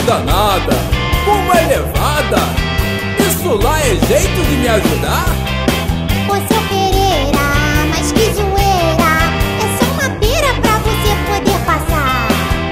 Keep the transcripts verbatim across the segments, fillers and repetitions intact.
danada, uma elevada. Isso lá é jeito de me ajudar? Ô seu Pereira, mas que zoeira, é só uma beira pra você poder passar.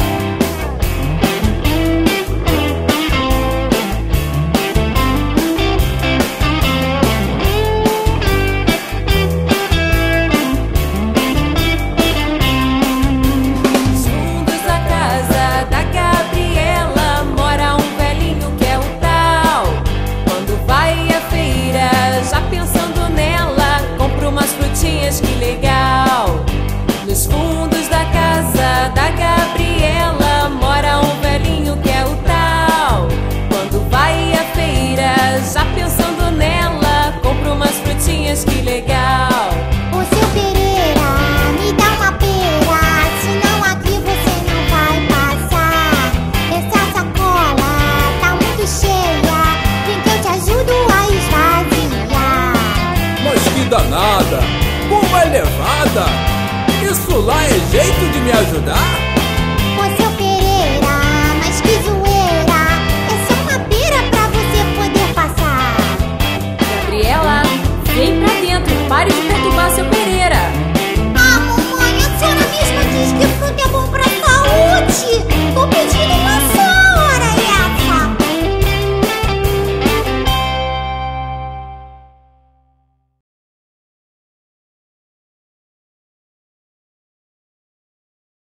Nos fundos da casa da Gabriela mora um velhinho que é o tal. Quando vai à feira, já pensando nela, compra umas frutinhas, que legal. Nos fundos da casa da Gabriela mora um velhinho que é o tal. Quando vai à feira, já pensando nela, compra umas frutinhas, que legal. Ô seu Pereira, me dá uma pera, senão aqui você não vai passar. Essa sacola tá muito cheia, vem que eu te ajudo a esvaziar. Mas que danada, uma elevada. Isso lá é jeito de me ajudar?